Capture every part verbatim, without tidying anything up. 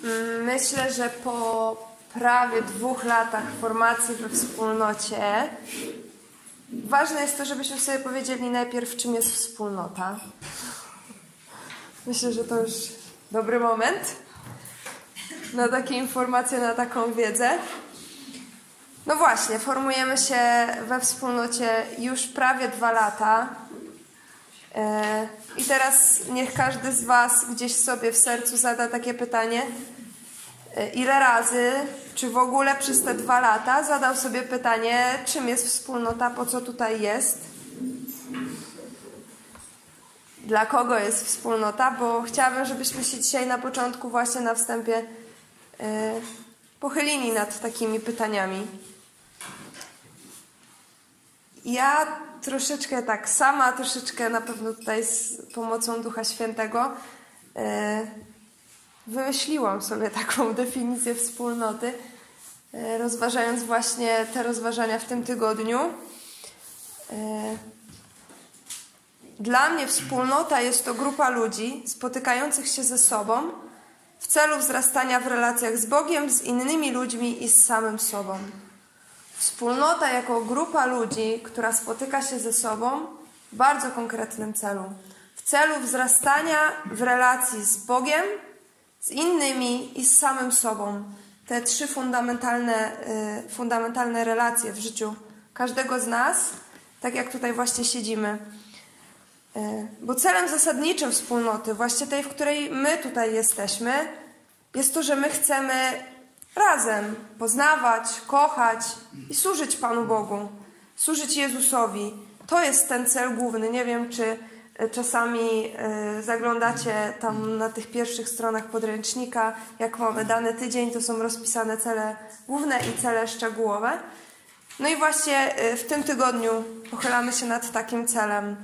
Myślę, że po prawie dwóch latach formacji we wspólnocie ważne jest to, żebyśmy sobie powiedzieli najpierw, czym jest wspólnota. Myślę, że to już dobry moment na takie informacje, na taką wiedzę. No właśnie, formujemy się we wspólnocie już prawie dwa lata. I teraz niech każdy z was gdzieś sobie w sercu zada takie pytanie, ile razy, czy w ogóle przez te dwa lata zadał sobie pytanie, czym jest wspólnota, po co tutaj jest, dla kogo jest wspólnota, bo chciałabym, żebyśmy się dzisiaj na początku właśnie na wstępie yy, pochylili nad takimi pytaniami. Ja troszeczkę tak sama, troszeczkę na pewno tutaj z pomocą Ducha Świętego yy, wymyśliłam sobie taką definicję wspólnoty, yy, rozważając właśnie te rozważania w tym tygodniu. Yy, Dla mnie wspólnota jest to grupa ludzi spotykających się ze sobą w celu wzrastania w relacjach z Bogiem, z innymi ludźmi i z samym sobą. Wspólnota jako grupa ludzi, która spotyka się ze sobą w bardzo konkretnym celu. W celu wzrastania w relacji z Bogiem, z innymi i z samym sobą. Te trzy fundamentalne, y, fundamentalne relacje w życiu każdego z nas, tak jak tutaj właśnie siedzimy. Bo celem zasadniczym wspólnoty, właśnie tej, w której my tutaj jesteśmy, jest to, że my chcemy razem poznawać, kochać i służyć Panu Bogu, służyć Jezusowi. To jest ten cel główny. Nie wiem, czy czasami zaglądacie tam na tych pierwszych stronach podręcznika, jak mamy dany tydzień, to są rozpisane cele główne i cele szczegółowe. No i właśnie w tym tygodniu pochylamy się nad takim celem,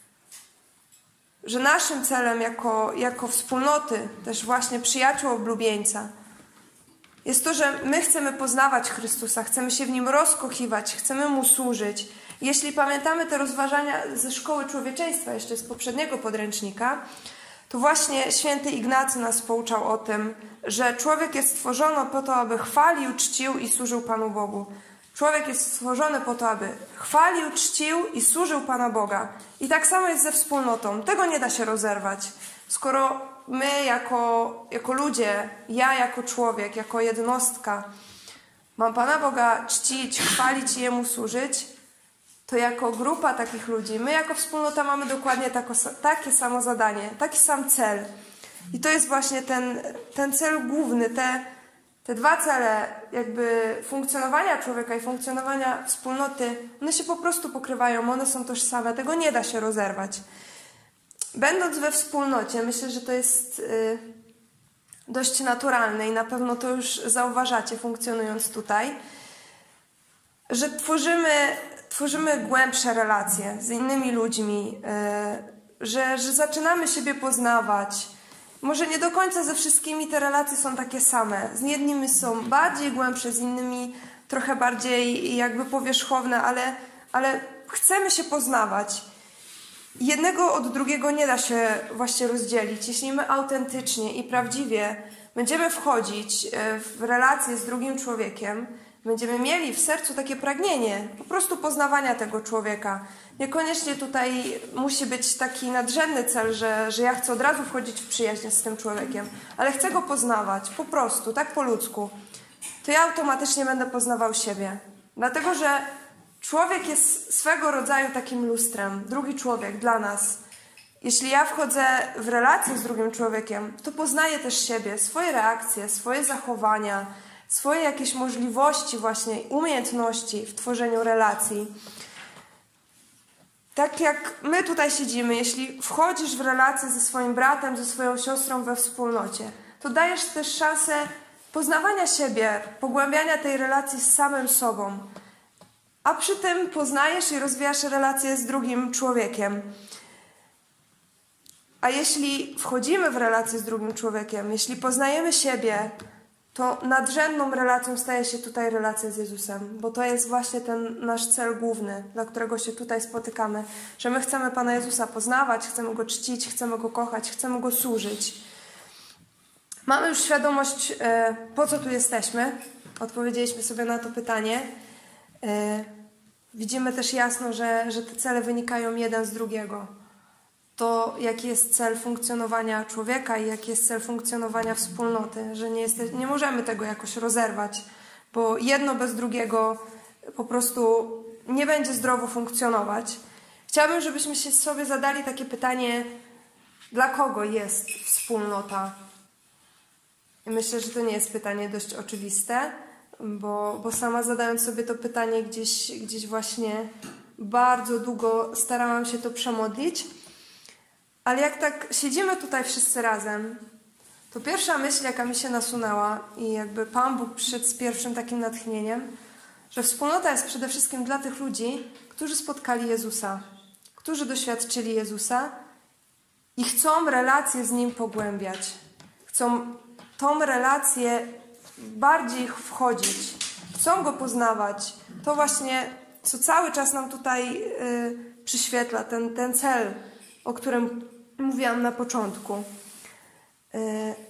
że naszym celem jako, jako wspólnoty, też właśnie przyjaciół oblubieńca, jest to, że my chcemy poznawać Chrystusa, chcemy się w Nim rozkochiwać, chcemy Mu służyć. Jeśli pamiętamy te rozważania ze Szkoły Człowieczeństwa, jeszcze z poprzedniego podręcznika, to właśnie święty Ignacy nas pouczał o tym, że człowiek jest stworzony po to, aby chwalił, czcił i służył Panu Bogu. Człowiek jest stworzony po to, aby chwalił, czcił i służył Pana Boga. I tak samo jest ze wspólnotą. Tego nie da się rozerwać. Skoro my jako, jako ludzie, ja jako człowiek, jako jednostka mam Pana Boga czcić, chwalić i Jemu służyć, to jako grupa takich ludzi, my jako wspólnota mamy dokładnie tako, takie samo zadanie, taki sam cel. I to jest właśnie ten, ten cel główny, te Te dwa cele jakby funkcjonowania człowieka i funkcjonowania wspólnoty, one się po prostu pokrywają, one są tożsame, tego nie da się rozerwać. Będąc we wspólnocie, myślę, że to jest y, dość naturalne i na pewno to już zauważacie, funkcjonując tutaj, że tworzymy, tworzymy głębsze relacje z innymi ludźmi, y, że, że zaczynamy siebie poznawać. Może nie do końca ze wszystkimi te relacje są takie same. Z jednymi są bardziej głębsze, z innymi trochę bardziej jakby powierzchowne, ale, ale chcemy się poznawać. Jednego od drugiego nie da się właśnie rozdzielić. Jeśli my autentycznie i prawdziwie będziemy wchodzić w relacje z drugim człowiekiem, będziemy mieli w sercu takie pragnienie po prostu poznawania tego człowieka. Niekoniecznie tutaj musi być taki nadrzędny cel, że, że ja chcę od razu wchodzić w przyjaźń z tym człowiekiem, ale chcę go poznawać po prostu, tak po ludzku. To ja automatycznie będę poznawał siebie. Dlatego, że człowiek jest swego rodzaju takim lustrem, drugi człowiek dla nas. Jeśli ja wchodzę w relację z drugim człowiekiem, to poznaję też siebie, swoje reakcje, swoje zachowania, swoje jakieś możliwości właśnie, umiejętności w tworzeniu relacji. Tak jak my tutaj siedzimy, jeśli wchodzisz w relację ze swoim bratem, ze swoją siostrą we wspólnocie, to dajesz też szansę poznawania siebie, pogłębiania tej relacji z samym sobą. A przy tym poznajesz i rozwijasz relację z drugim człowiekiem. A jeśli wchodzimy w relację z drugim człowiekiem, jeśli poznajemy siebie, to nadrzędną relacją staje się tutaj relacja z Jezusem, bo to jest właśnie ten nasz cel główny, dla którego się tutaj spotykamy, że my chcemy Pana Jezusa poznawać, chcemy Go czcić, chcemy Go kochać, chcemy Go służyć. Mamy już świadomość, e, po co tu jesteśmy. Odpowiedzieliśmy sobie na to pytanie. E, widzimy też jasno, że, że te cele wynikają jeden z drugiego. To, jaki jest cel funkcjonowania człowieka i jaki jest cel funkcjonowania wspólnoty, że nie, jeste, nie możemy tego jakoś rozerwać, bo jedno bez drugiego po prostu nie będzie zdrowo funkcjonować. Chciałabym, żebyśmy się sobie zadali takie pytanie, dla kogo jest wspólnota? I myślę, że to nie jest pytanie dość oczywiste, bo, bo sama zadając sobie to pytanie gdzieś, gdzieś właśnie bardzo długo starałam się to przemodlić. Ale jak tak siedzimy tutaj wszyscy razem, to pierwsza myśl, jaka mi się nasunęła i jakby Pan Bóg przyszedł z pierwszym takim natchnieniem, że wspólnota jest przede wszystkim dla tych ludzi, którzy spotkali Jezusa, którzy doświadczyli Jezusa i chcą relację z Nim pogłębiać. Chcą tą relację bardziej wchodzić, chcą Go poznawać. To właśnie, co cały czas nam tutaj yy, przyświetla, ten, ten cel, o którym mówiłam na początku. Yy,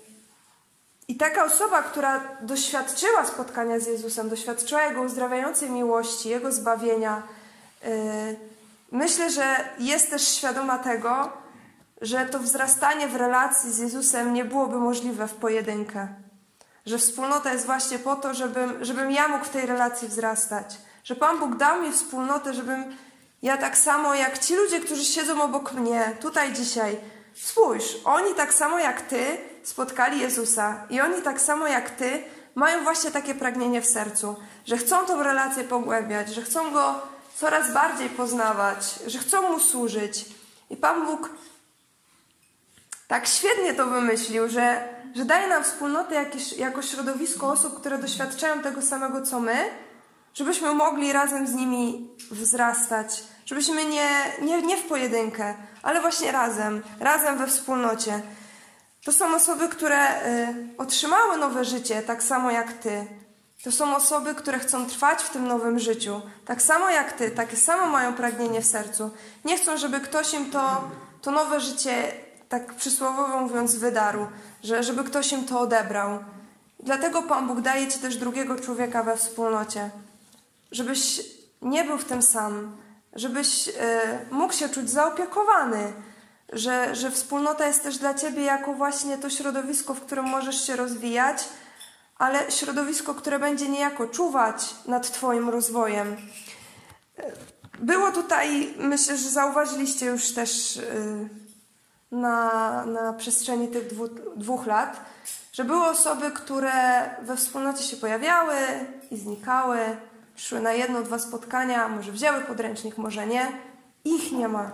I taka osoba, która doświadczyła spotkania z Jezusem, doświadczyła Jego uzdrawiającej miłości, Jego zbawienia, yy, myślę, że jest też świadoma tego, że to wzrastanie w relacji z Jezusem nie byłoby możliwe w pojedynkę. Że wspólnota jest właśnie po to, żebym, żebym ja mógł w tej relacji wzrastać. Że Pan Bóg dał mi wspólnotę, żebym ja tak samo jak ci ludzie, którzy siedzą obok mnie, tutaj dzisiaj, spójrz, oni tak samo jak Ty spotkali Jezusa i oni tak samo jak Ty mają właśnie takie pragnienie w sercu, że chcą tą relację pogłębiać, że chcą Go coraz bardziej poznawać, że chcą Mu służyć. I Pan Bóg tak świetnie to wymyślił, że, że daje nam wspólnotę jakieś, jako środowisko osób, które doświadczają tego samego co my, żebyśmy mogli razem z nimi wzrastać, żebyśmy nie, nie, nie w pojedynkę, ale właśnie razem, razem we wspólnocie. To są osoby, które y, otrzymały nowe życie, tak samo jak Ty. To są osoby, które chcą trwać w tym nowym życiu, tak samo jak Ty, takie samo mają pragnienie w sercu. Nie chcą, żeby ktoś im to, to nowe życie, tak przysłowiowo mówiąc, wydarł, że, żeby ktoś im to odebrał. Dlatego Pan Bóg daje Ci też drugiego człowieka we wspólnocie, żebyś nie był w tym sam, żebyś y, mógł się czuć zaopiekowany, że, że wspólnota jest też dla Ciebie jako właśnie to środowisko, w którym możesz się rozwijać, ale środowisko, które będzie niejako czuwać nad Twoim rozwojem. Było tutaj, myślę, że zauważyliście już też y, na, na przestrzeni tych dwu, dwóch lat, że były osoby, które we wspólnocie się pojawiały i znikały, przyszły na jedno, dwa spotkania, może wzięły podręcznik, może nie. Ich nie ma.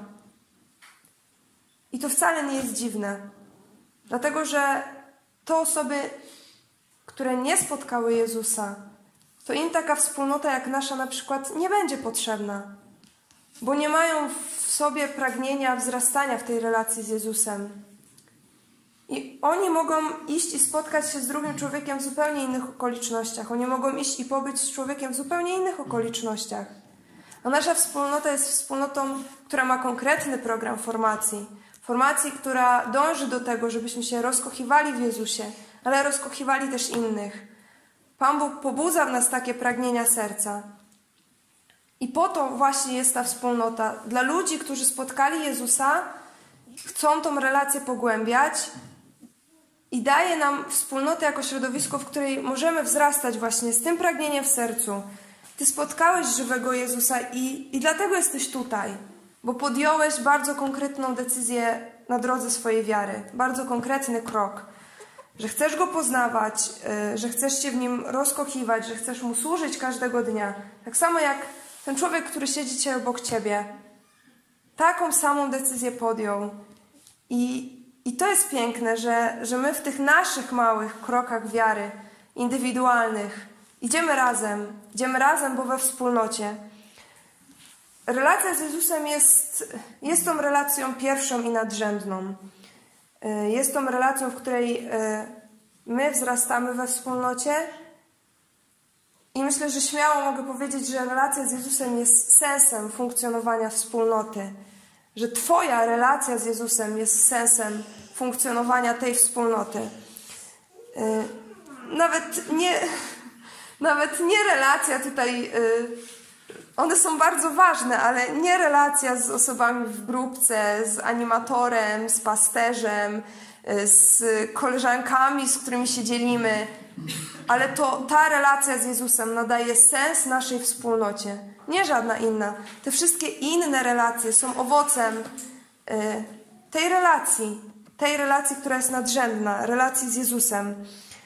I to wcale nie jest dziwne. Dlatego, że to osoby, które nie spotkały Jezusa, to im taka wspólnota jak nasza na przykład nie będzie potrzebna. Bo nie mają w sobie pragnienia wzrastania w tej relacji z Jezusem. I oni mogą iść i spotkać się z drugim człowiekiem w zupełnie innych okolicznościach. Oni mogą iść i pobyć z człowiekiem w zupełnie innych okolicznościach. A nasza wspólnota jest wspólnotą, która ma konkretny program formacji. Formacji, która dąży do tego, żebyśmy się rozkochiwali w Jezusie, ale rozkochiwali też innych. Pan Bóg pobudza w nas takie pragnienia serca. I po to właśnie jest ta wspólnota. Dla ludzi, którzy spotkali Jezusa, chcą tą relację pogłębiać i daje nam wspólnotę jako środowisko, w której możemy wzrastać właśnie z tym pragnieniem w sercu. Ty spotkałeś żywego Jezusa i, i dlatego jesteś tutaj, bo podjąłeś bardzo konkretną decyzję na drodze swojej wiary, bardzo konkretny krok, że chcesz Go poznawać, yy, że chcesz się w Nim rozkochiwać, że chcesz Mu służyć każdego dnia. Tak samo jak ten człowiek, który siedzi dzisiaj obok Ciebie, taką samą decyzję podjął. I, i to jest piękne, że, że my w tych naszych małych krokach wiary, indywidualnych, idziemy razem. Idziemy razem, bo we wspólnocie. Relacja z Jezusem jest, jest tą relacją pierwszą i nadrzędną. Jest tą relacją, w której my wzrastamy we wspólnocie. I myślę, że śmiało mogę powiedzieć, że relacja z Jezusem jest sensem funkcjonowania wspólnoty. Że Twoja relacja z Jezusem jest sensem funkcjonowania tej wspólnoty. Nawet nie, nawet nie relacja tutaj, one są bardzo ważne, ale nie relacja z osobami w grupce, z animatorem, z pasterzem, z koleżankami, z którymi się dzielimy, ale to ta relacja z Jezusem nadaje sens naszej wspólnocie, nie żadna inna. Te wszystkie inne relacje są owocem tej relacji, tej relacji, która jest nadrzędna, relacji z Jezusem.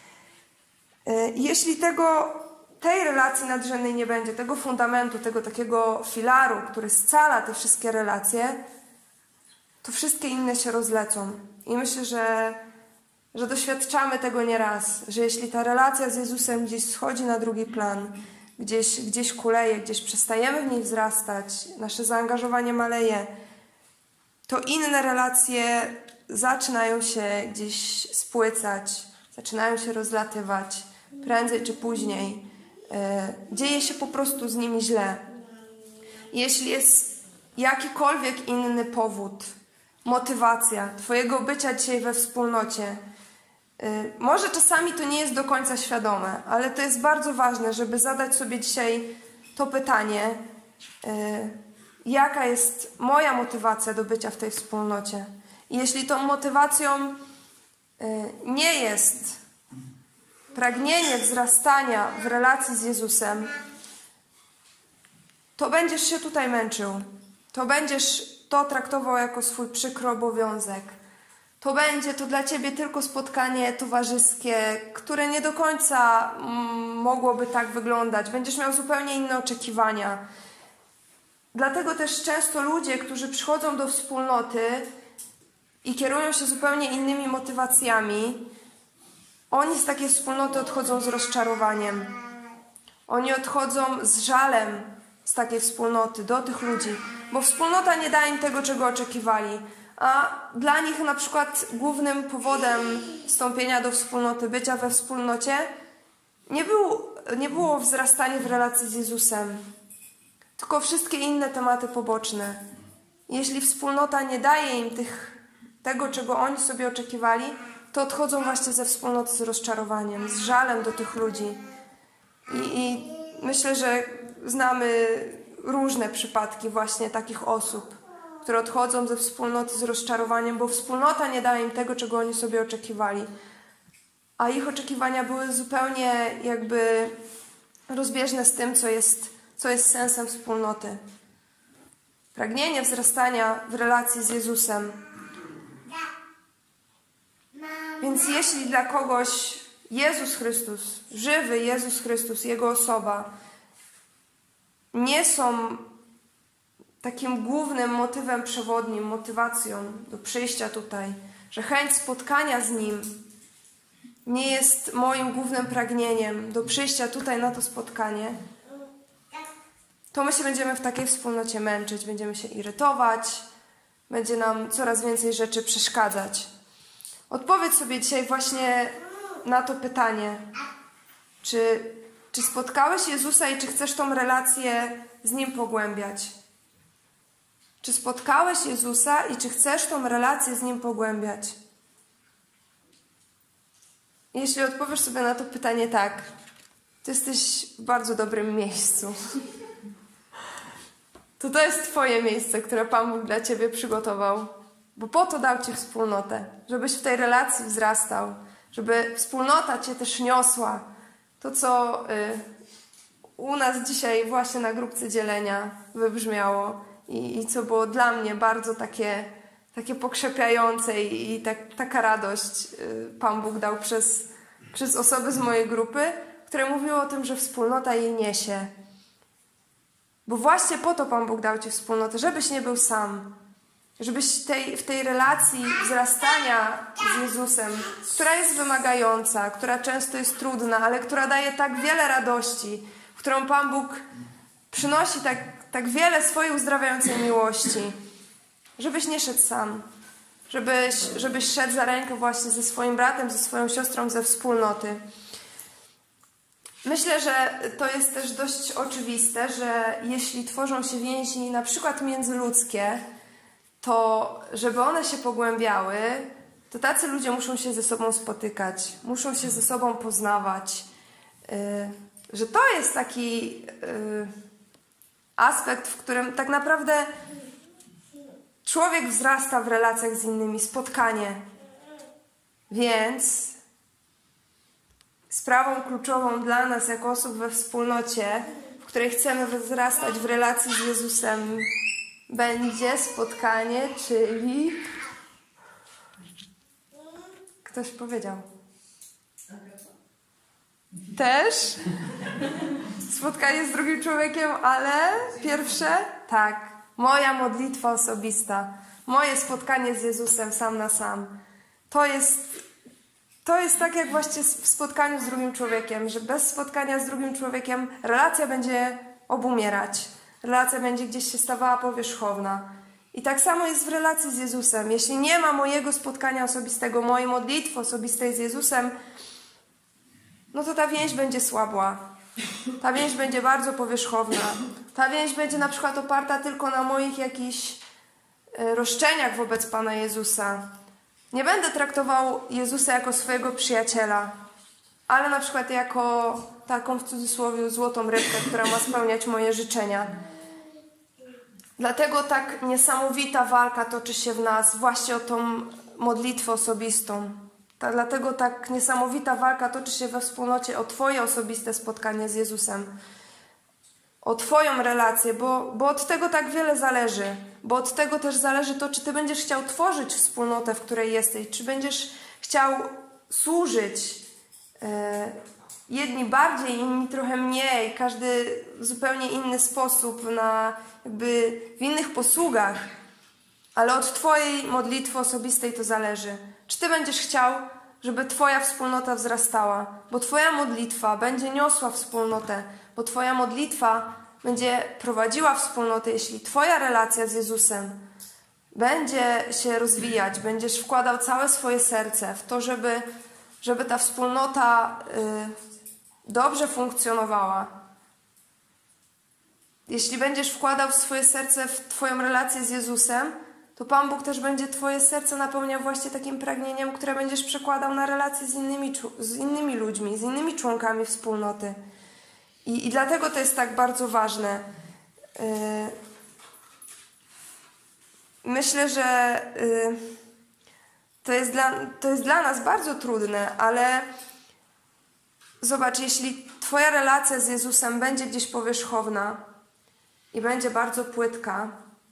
Jeśli tego, tej relacji nadrzędnej nie będzie, tego fundamentu, tego takiego filaru, który scala te wszystkie relacje, to wszystkie inne się rozlecą. I myślę, że, że doświadczamy tego nieraz, że jeśli ta relacja z Jezusem gdzieś schodzi na drugi plan, gdzieś, gdzieś kuleje, gdzieś przestajemy w niej wzrastać, nasze zaangażowanie maleje, to inne relacje zaczynają się gdzieś spłycać, zaczynają się rozlatywać, prędzej czy później. E, dzieje się po prostu z nimi źle. Jeśli jest jakikolwiek inny powód, motywacja Twojego bycia dzisiaj we wspólnocie, e, może czasami to nie jest do końca świadome, ale to jest bardzo ważne, żeby zadać sobie dzisiaj to pytanie, e, jaka jest moja motywacja do bycia w tej wspólnocie. I jeśli tą motywacją nie jest pragnienie wzrastania w relacji z Jezusem, to będziesz się tutaj męczył. To będziesz to traktował jako swój przykry obowiązek. To będzie to dla Ciebie tylko spotkanie towarzyskie, które nie do końca mogłoby tak wyglądać. Będziesz miał zupełnie inne oczekiwania. Dlatego też często ludzie, którzy przychodzą do wspólnoty i kierują się zupełnie innymi motywacjami, oni z takiej wspólnoty odchodzą z rozczarowaniem. Oni odchodzą z żalem z takiej wspólnoty do tych ludzi, bo wspólnota nie da im tego, czego oczekiwali. A dla nich na przykład głównym powodem wstąpienia do wspólnoty, bycia we wspólnocie, nie było, nie było wzrastanie w relacji z Jezusem, tylko wszystkie inne tematy poboczne. Jeśli wspólnota nie daje im tych, tego, czego oni sobie oczekiwali, to odchodzą właśnie ze wspólnoty z rozczarowaniem, z żalem do tych ludzi. I, i myślę, że znamy różne przypadki właśnie takich osób, które odchodzą ze wspólnoty z rozczarowaniem, bo wspólnota nie daje im tego, czego oni sobie oczekiwali. A ich oczekiwania były zupełnie jakby rozbieżne z tym, co jest, co jest sensem wspólnoty. Pragnienie wzrastania w relacji z Jezusem. Więc jeśli dla kogoś Jezus Chrystus, żywy Jezus Chrystus, Jego osoba nie są takim głównym motywem przewodnim, motywacją do przyjścia tutaj, że chęć spotkania z Nim nie jest moim głównym pragnieniem do przyjścia tutaj na to spotkanie, to my się będziemy w takiej wspólnocie męczyć, będziemy się irytować, będzie nam coraz więcej rzeczy przeszkadzać. Odpowiedz sobie dzisiaj właśnie na to pytanie, czy, czy spotkałeś Jezusa i czy chcesz tą relację z Nim pogłębiać? Czy spotkałeś Jezusa i czy chcesz tą relację z Nim pogłębiać? Jeśli odpowiesz sobie na to pytanie tak, to jesteś w bardzo dobrym miejscu. To to jest Twoje miejsce, które Pan Bóg dla Ciebie przygotował. Bo po to dał Ci wspólnotę, żebyś w tej relacji wzrastał, żeby wspólnota Cię też niosła. To, co y, u nas dzisiaj właśnie na grupce dzielenia wybrzmiało i, i co było dla mnie bardzo takie, takie pokrzepiające i, i tak, taka radość y, Pan Bóg dał przez, przez osoby z mojej grupy, które mówiły o tym, że wspólnota jej niesie. Bo właśnie po to Pan Bóg dał Ci wspólnotę, żebyś nie był sam. Żebyś tej, w tej relacji wzrastania z Jezusem, która jest wymagająca, która często jest trudna, ale która daje tak wiele radości, w którą Pan Bóg przynosi tak, tak wiele swojej uzdrawiającej miłości, żebyś nie szedł sam, żebyś, żebyś szedł za rękę właśnie ze swoim bratem, ze swoją siostrą, ze wspólnoty. Myślę, że to jest też dość oczywiste, że jeśli tworzą się więzi na przykład międzyludzkie, to żeby one się pogłębiały, to tacy ludzie muszą się ze sobą spotykać, muszą się ze sobą poznawać. Yy, że to jest taki yy, aspekt, w którym tak naprawdę człowiek wzrasta w relacjach z innymi, spotkanie. Więc sprawą kluczową dla nas jako osób we wspólnocie, w której chcemy wzrastać w relacji z Jezusem, będzie spotkanie, czyli... Ktoś powiedział. Też? Spotkanie z drugim człowiekiem, ale pierwsze? Tak. Moja modlitwa osobista. Moje spotkanie z Jezusem sam na sam. To jest, to jest tak jak właśnie w spotkaniu z drugim człowiekiem, że bez spotkania z drugim człowiekiem relacja będzie obumierać. Relacja będzie gdzieś się stawała powierzchowna. I tak samo jest w relacji z Jezusem. Jeśli nie ma mojego spotkania osobistego, mojej modlitwy osobistej z Jezusem, no to ta więź będzie słabła. Ta więź będzie bardzo powierzchowna. Ta więź będzie na przykład oparta tylko na moich jakichś roszczeniach wobec Pana Jezusa. Nie będę traktował Jezusa jako swojego przyjaciela, ale na przykład jako taką w cudzysłowie złotą rybkę, która ma spełniać moje życzenia. Dlatego tak niesamowita walka toczy się w nas właśnie o tą modlitwę osobistą. Ta, dlatego tak niesamowita walka toczy się we wspólnocie o Twoje osobiste spotkanie z Jezusem. O Twoją relację, bo, bo od tego tak wiele zależy. Bo od tego też zależy to, czy Ty będziesz chciał tworzyć wspólnotę, w której jesteś. Czy będziesz chciał służyć. E, jedni bardziej, inni trochę mniej. Każdy w zupełnie inny sposób, na, jakby w innych posługach. Ale od Twojej modlitwy osobistej to zależy. Czy Ty będziesz chciał, żeby Twoja wspólnota wzrastała? Bo Twoja modlitwa będzie niosła wspólnotę. Bo Twoja modlitwa będzie prowadziła wspólnotę, jeśli Twoja relacja z Jezusem będzie się rozwijać, będziesz wkładał całe swoje serce w to, żeby, żeby ta wspólnota y, dobrze funkcjonowała. Jeśli będziesz wkładał swoje serce w Twoją relację z Jezusem, to Pan Bóg też będzie Twoje serce napełniał właśnie takim pragnieniem, które będziesz przekładał na relacje z innymi, z innymi ludźmi, z innymi członkami wspólnoty. I, I dlatego to jest tak bardzo ważne. Yy, myślę, że yy, to, jest dla, to jest dla nas bardzo trudne, ale zobacz, jeśli Twoja relacja z Jezusem będzie gdzieś powierzchowna i będzie bardzo płytka,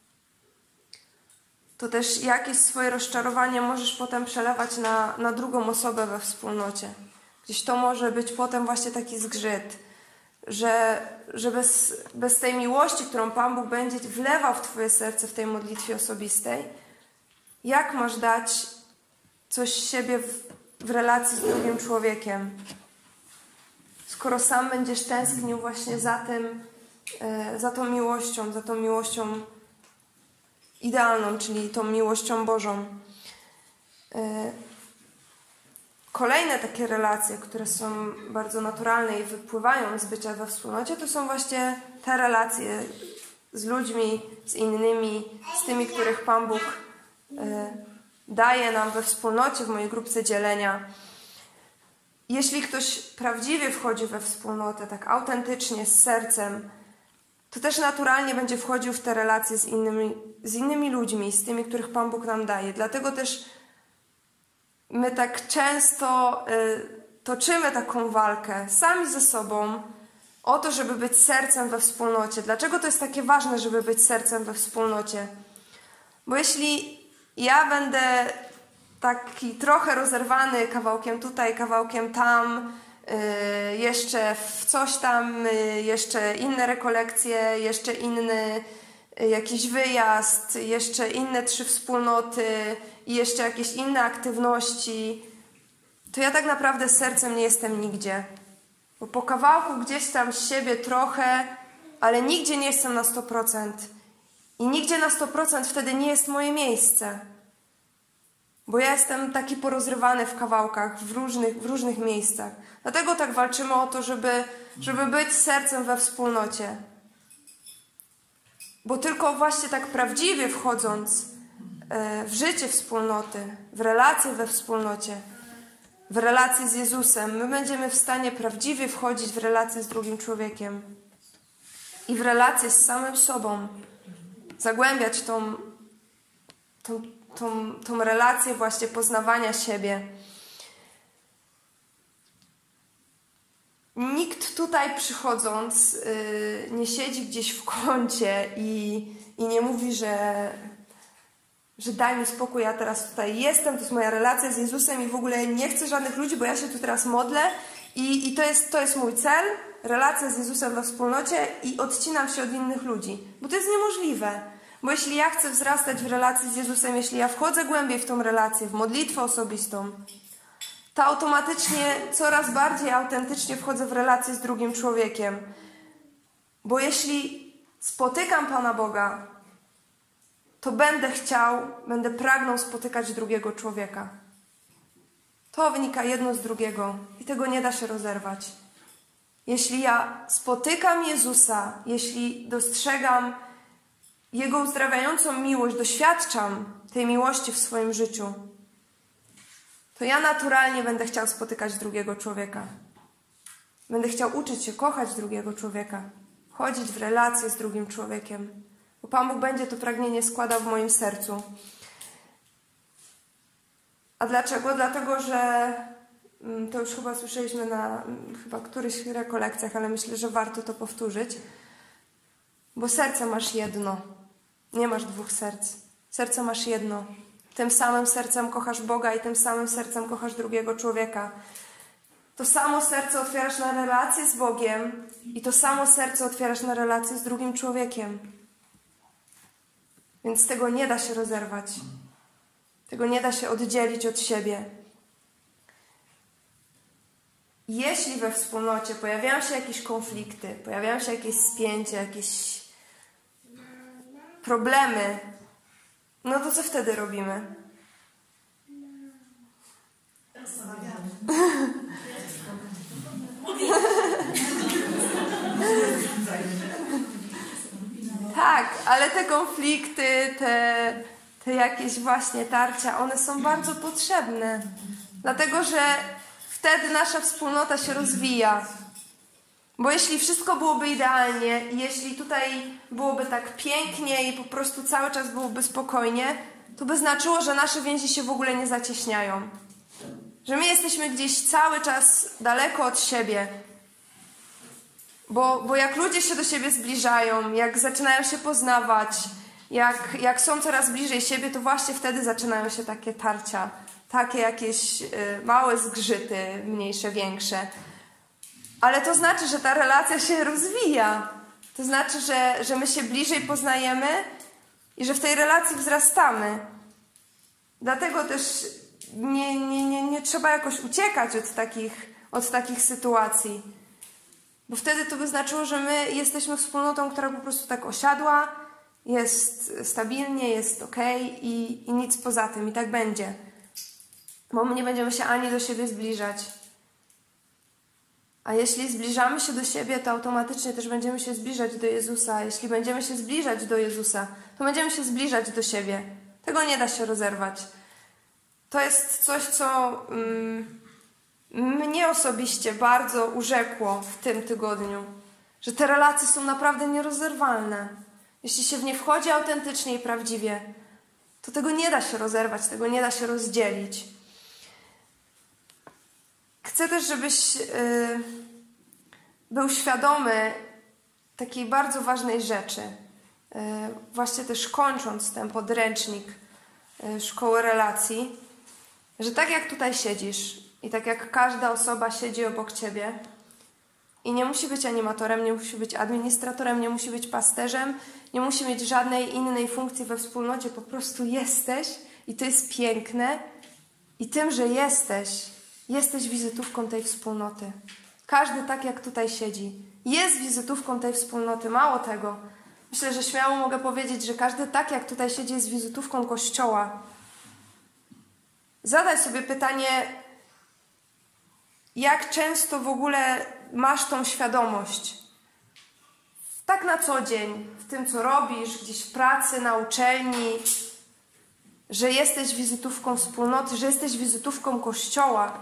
to też jakieś swoje rozczarowanie możesz potem przelewać na, na drugą osobę we wspólnocie. Gdzieś to może być potem właśnie taki zgrzyt, że, że bez, bez tej miłości, którą Pan Bóg będzie wlewał w Twoje serce w tej modlitwie osobistej, jak masz dać coś siebie w, w relacji z drugim człowiekiem, skoro sam będziesz tęsknił właśnie za tym, e, za tą miłością, za tą miłością idealną, czyli tą miłością Bożą. E, Kolejne takie relacje, które są bardzo naturalne i wypływają z bycia we wspólnocie, to są właśnie te relacje z ludźmi, z innymi, z tymi, których Pan Bóg y, daje nam we wspólnocie, w mojej grupce dzielenia. Jeśli ktoś prawdziwie wchodzi we wspólnotę, tak autentycznie, z sercem, to też naturalnie będzie wchodził w te relacje z innymi, z innymi ludźmi, z tymi, których Pan Bóg nam daje. Dlatego też my tak często y, toczymy taką walkę sami ze sobą o to, żeby być sercem we wspólnocie. Dlaczego to jest takie ważne, żeby być sercem we wspólnocie? Bo jeśli ja będę taki trochę rozerwany kawałkiem tutaj, kawałkiem tam, y, jeszcze w coś tam, y, jeszcze inne rekolekcje, jeszcze inny y, jakiś wyjazd, jeszcze inne trzy wspólnoty i jeszcze jakieś inne aktywności, to ja tak naprawdę sercem nie jestem nigdzie. Bo po kawałku gdzieś tam z siebie trochę, ale nigdzie nie jestem na sto procent. I nigdzie na sto procent wtedy nie jest moje miejsce. Bo ja jestem taki porozrywany w kawałkach, w różnych, w różnych miejscach. Dlatego tak walczymy o to, żeby, żeby być sercem we wspólnocie. Bo tylko właśnie tak prawdziwie wchodząc w życie wspólnoty, w relacje we wspólnocie, w relacje z Jezusem, my będziemy w stanie prawdziwie wchodzić w relacje z drugim człowiekiem i w relacje z samym sobą, zagłębiać tą, tą, tą, tą relację właśnie poznawania siebie. Nikt tutaj przychodząc yy, nie siedzi gdzieś w kącie i, i nie mówi, że, że daj mi spokój, ja teraz tutaj jestem, to jest moja relacja z Jezusem i w ogóle nie chcę żadnych ludzi, bo ja się tu teraz modlę i, i to, jest, to jest mój cel, relacja z Jezusem we wspólnocie i odcinam się od innych ludzi. Bo to jest niemożliwe. Bo jeśli ja chcę wzrastać w relacji z Jezusem, jeśli ja wchodzę głębiej w tą relację, w modlitwę osobistą, to automatycznie coraz bardziej autentycznie wchodzę w relację z drugim człowiekiem. Bo jeśli spotykam Pana Boga, to będę chciał, będę pragnął spotykać drugiego człowieka. To wynika jedno z drugiego i tego nie da się rozerwać. Jeśli ja spotykam Jezusa, jeśli dostrzegam Jego uzdrawiającą miłość, doświadczam tej miłości w swoim życiu, to ja naturalnie będę chciał spotykać drugiego człowieka. Będę chciał uczyć się kochać drugiego człowieka, chodzić w relacje z drugim człowiekiem, bo Pan Bóg będzie to pragnienie składał w moim sercu. A dlaczego? Dlatego, że to już chyba słyszeliśmy na chyba którychś rekolekcjach, ale myślę, że warto to powtórzyć, bo serce masz jedno, nie masz dwóch serc. Serce masz jedno. Tym samym sercem kochasz Boga i tym samym sercem kochasz drugiego człowieka. To samo serce otwierasz na relację z Bogiem i to samo serce otwierasz na relację z drugim człowiekiem. Więc tego nie da się rozerwać. Tego nie da się oddzielić od siebie. Jeśli we wspólnocie pojawiają się jakieś konflikty, pojawiają się jakieś spięcia, jakieś problemy, no to co wtedy robimy? Tak, ale te konflikty, te, te jakieś właśnie tarcia, one są bardzo potrzebne. Dlatego, że wtedy nasza wspólnota się rozwija. Bo jeśli wszystko byłoby idealnie, jeśli tutaj byłoby tak pięknie i po prostu cały czas byłoby spokojnie, to by znaczyło, że nasze więzi się w ogóle nie zacieśniają. Że my jesteśmy gdzieś cały czas daleko od siebie. Bo, bo jak ludzie się do siebie zbliżają, jak zaczynają się poznawać, jak, jak są coraz bliżej siebie, to właśnie wtedy zaczynają się takie tarcia, takie jakieś y, małe zgrzyty, mniejsze, większe. Ale to znaczy, że ta relacja się rozwija. To znaczy, że, że my się bliżej poznajemy i że w tej relacji wzrastamy. Dlatego też nie, nie, nie, nie trzeba jakoś uciekać od takich, od takich sytuacji. Bo wtedy to by znaczyło, że my jesteśmy wspólnotą, która po prostu tak osiadła, jest stabilnie, jest okej i, i nic poza tym. I tak będzie. Bo my nie będziemy się ani do siebie zbliżać. A jeśli zbliżamy się do siebie, to automatycznie też będziemy się zbliżać do Jezusa. A jeśli będziemy się zbliżać do Jezusa, to będziemy się zbliżać do siebie. Tego nie da się rozerwać. To jest coś, co mm, mnie osobiście bardzo urzekło w tym tygodniu. Że te relacje są naprawdę nierozerwalne. Jeśli się w nie wchodzi autentycznie i prawdziwie, to tego nie da się rozerwać, tego nie da się rozdzielić. Chcę też, żebyś yy, był świadomy takiej bardzo ważnej rzeczy. Yy, właśnie też kończąc ten podręcznik yy, Szkoły Relacji, że tak jak tutaj siedzisz i tak jak każda osoba siedzi obok ciebie i nie musi być animatorem, nie musi być administratorem, nie musi być pasterzem, nie musi mieć żadnej innej funkcji we wspólnocie, po prostu jesteś i to jest piękne i tym, że jesteś, jesteś wizytówką tej wspólnoty. Każdy tak jak tutaj siedzi jest wizytówką tej wspólnoty. Mało tego, myślę, że śmiało mogę powiedzieć, że każdy tak jak tutaj siedzi jest wizytówką Kościoła. Zadaj sobie pytanie, jak często w ogóle masz tą świadomość? Tak na co dzień, w tym co robisz, gdzieś w pracy, na uczelni, że jesteś wizytówką wspólnoty, że jesteś wizytówką Kościoła,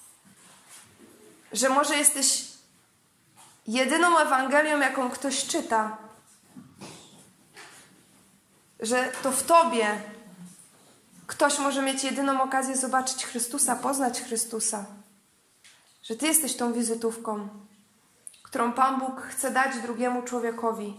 że może jesteś jedyną Ewangelią, jaką ktoś czyta, że to w Tobie ktoś może mieć jedyną okazję zobaczyć Chrystusa, poznać Chrystusa, że Ty jesteś tą wizytówką, którą Pan Bóg chce dać drugiemu człowiekowi.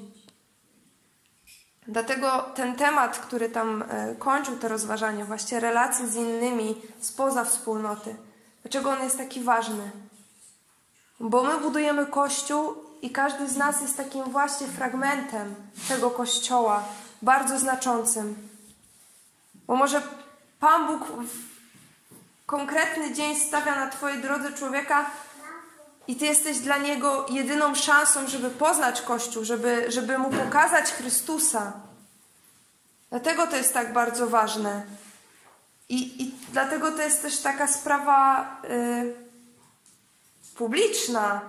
Dlatego ten temat, który tam kończył te rozważania, właśnie relacje z innymi spoza wspólnoty, dlaczego on jest taki ważny? Bo my budujemy Kościół i każdy z nas jest takim właśnie fragmentem tego Kościoła, bardzo znaczącym. Bo może Pan Bóg w konkretny dzień stawia na Twojej drodze człowieka i Ty jesteś dla niego jedyną szansą, żeby poznać Kościół, żeby, żeby mu pokazać Chrystusa. Dlatego to jest tak bardzo ważne. I, i dlatego to jest też taka sprawa y, publiczna,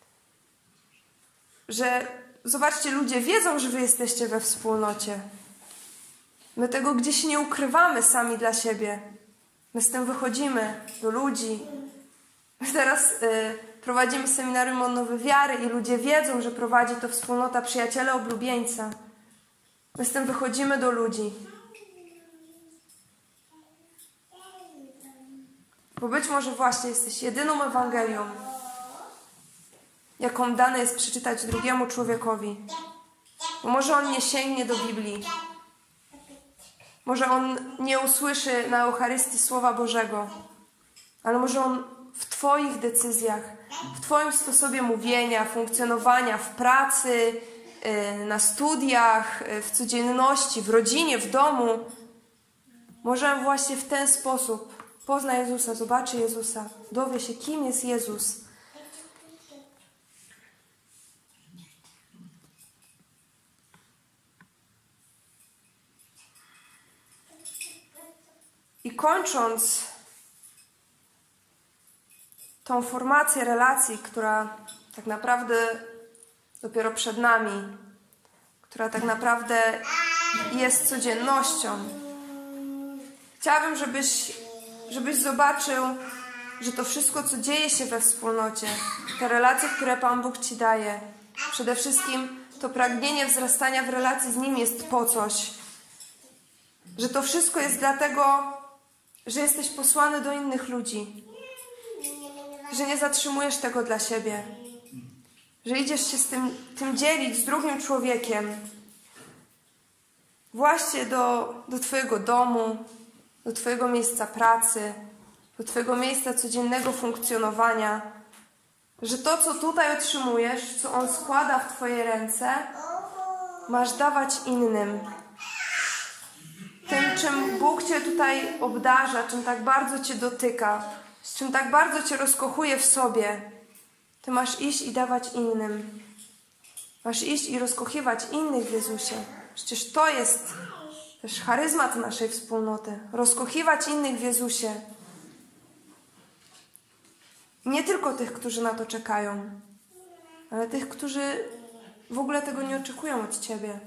że zobaczcie, ludzie wiedzą, że Wy jesteście we wspólnocie. My tego gdzieś nie ukrywamy sami dla siebie. My z tym wychodzimy do ludzi. My teraz y, prowadzimy seminarium odnowy wiary i ludzie wiedzą, że prowadzi to wspólnota Przyjaciele Oblubieńca. My z tym wychodzimy do ludzi. Bo być może właśnie jesteś jedyną Ewangelią, jaką dane jest przeczytać drugiemu człowiekowi. Bo może on nie sięgnie do Biblii. Może on nie usłyszy na Eucharystii Słowa Bożego. Ale może on w Twoich decyzjach, w Twoim sposobie mówienia, funkcjonowania, w pracy, na studiach, w codzienności, w rodzinie, w domu, może właśnie w ten sposób pozna Jezusa, zobaczy Jezusa, dowie się, kim jest Jezus. I kończąc tą formację relacji, która tak naprawdę dopiero przed nami, która tak naprawdę jest codziennością, chciałabym, żebyś, żebyś zobaczył, że to wszystko, co dzieje się we wspólnocie, te relacje, które Pan Bóg Ci daje, przede wszystkim to pragnienie wzrastania w relacji z Nim jest po coś. Że to wszystko jest dlatego, że jesteś posłany do innych ludzi. Że nie zatrzymujesz tego dla siebie. Że idziesz się z tym, tym dzielić z drugim człowiekiem. Właśnie do, do Twojego domu, do Twojego miejsca pracy, do Twojego miejsca codziennego funkcjonowania. Że to, co tutaj otrzymujesz, co On składa w Twoje ręce, masz dawać innym. Tym, czym Bóg Cię tutaj obdarza, czym tak bardzo Cię dotyka, czym tak bardzo Cię rozkochuje w sobie, Ty masz iść i dawać innym. Masz iść i rozkochiwać innych w Jezusie. Przecież to jest też charyzmat naszej wspólnoty. Rozkochiwać innych w Jezusie. Nie tylko tych, którzy na to czekają, ale tych, którzy w ogóle tego nie oczekują od Ciebie.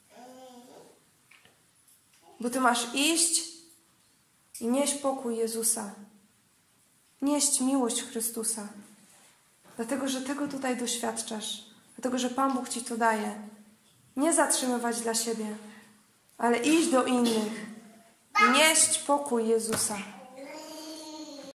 Bo Ty masz iść i nieść pokój Jezusa. Nieść miłość Chrystusa. Dlatego, że tego tutaj doświadczasz. Dlatego, że Pan Bóg Ci to daje. Nie zatrzymywać dla siebie, ale iść do innych. Nieść pokój Jezusa.